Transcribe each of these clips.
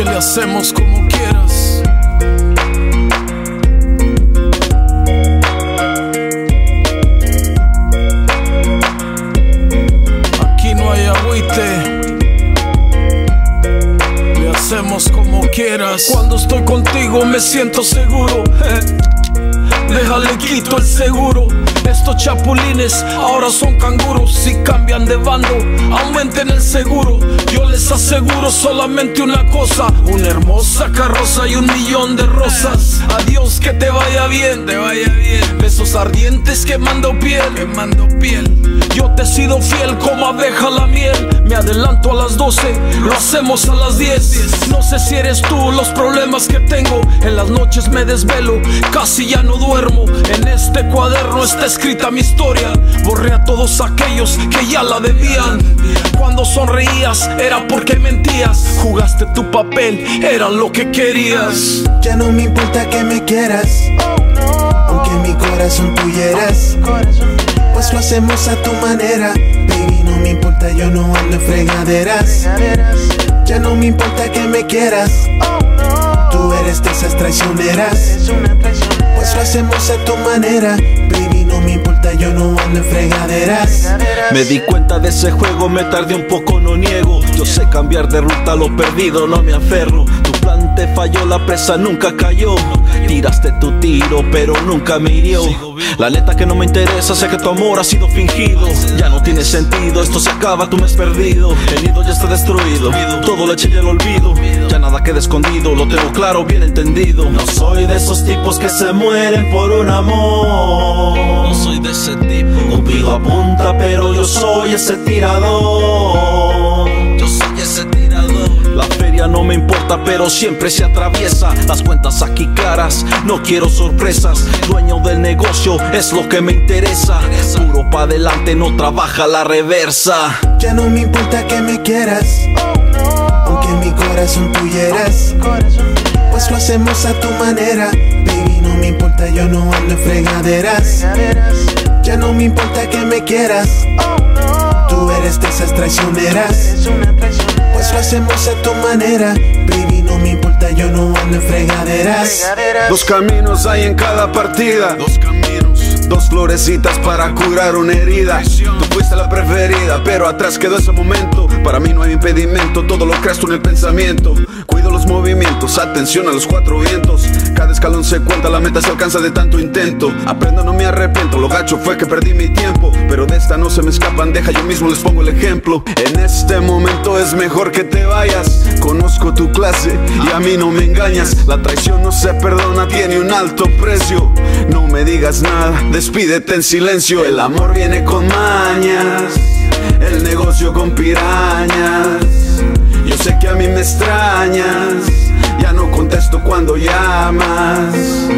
noche le hacemos como quieras. Aquí no hay agüite, le hacemos como quieras. Cuando estoy contigo me siento seguro, déjale quito el seguro. Estos chapulines ahora son canguros. Si cambian de bando, aumenten el seguro. Yo les aseguro solamente una cosa: una hermosa carroza y 1.000.000 de rosas. Adiós, que te vaya bien, te vaya bien. Besos ardientes quemando piel, quemando piel. Yo te he sido fiel como abeja a la miel. Me adelanto a las 12, lo hacemos a las 10. No sé si eres tú los problemas que tengo. En las noches me desvelo, casi ya no duermo. En este cuaderno está escrita mi historia. Borré a todos aquellos que ya la debían. Cuando sonreías era porque mentías. Jugaste tu papel, era lo que querías. Ya no me importa que me quieras, aunque mi corazón tú hieras, pues lo hacemos a tu manera. Baby, no me importa, yo no ando en fregaderas. Ya no me importa que me quieras, tú eres de esas traicioneras, pues lo hacemos a tu manera. Baby, no me importa, yo no ando en fregaderas. Me di cuenta de ese juego, me tardé un poco, no niego. Yo sé cambiar de ruta, lo perdido no me aferro. Tu plan te falló, la presa nunca cayó. Tiraste tu tiro, pero nunca me hirió. La neta que no me interesa, sé que tu amor ha sido fingido. Ya no tiene sentido, esto se acaba, tú me has perdido. El nido ya está destruido, todo lo eché y el olvido. Ya nada queda escondido, lo tengo claro, bien entendido. No soy de esos tipos que se mueren por un amor. No soy de ese tipo. Cupido apunta, pero yo soy ese tirador. Yo soy ese tirador. La feria no me importa, pero siempre se atraviesa. Las cuentas aquí claras, no quiero sorpresas. Dueño del negocio, es lo que me interesa. Puro pa' adelante, no trabaja la reversa. Ya no me importa que me quieras, aunque mi corazón tú hieras, pues lo hacemos a tu manera. Baby, no me importa, yo no ando en fregaderas. Ya no me importa que me quieras, tú eres de esas traicioneras, pues lo hacemos a tu manera. Baby, no me importa, yo no ando en fregaderas. Dos caminos hay en cada partida, Dos caminos, dos florecitas para curar una herida. Tú fuiste la preferida, pero atrás quedó ese momento. Para mí no hay impedimento, todo lo creas tú en el pensamiento. Cuido los movimientos, atención a los cuatro vientos. Cada escalón se cuenta, la meta se alcanza de tanto intento. Aprendo, no me arrepiento, lo gacho fue que perdí mi tiempo, pero de esta no se me escapan, deja yo mismo les pongo el ejemplo. En este momento es mejor que te vayas. Conozco tu clase y a mí no me engañas. La traición no se perdona, tiene un alto precio. No me digas nada, despídete en silencio. El amor viene con mañas, el negocio con pirañas. Yo sé que a mí me extrañas, ya no contesto cuando llamas.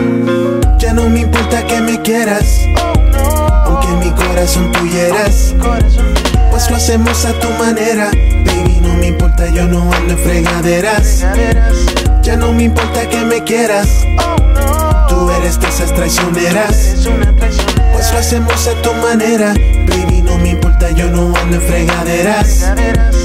Ya no me importa que me quieras, aunque mi corazón tú hieras, pues lo hacemos a tu manera. Baby, no me importa, yo no ando en fregaderas. Ya no me importa que me quieras, tú eres de esas traicioneras, pues lo hacemos a tu manera. Baby, no me importa, yo no ando en fregaderas.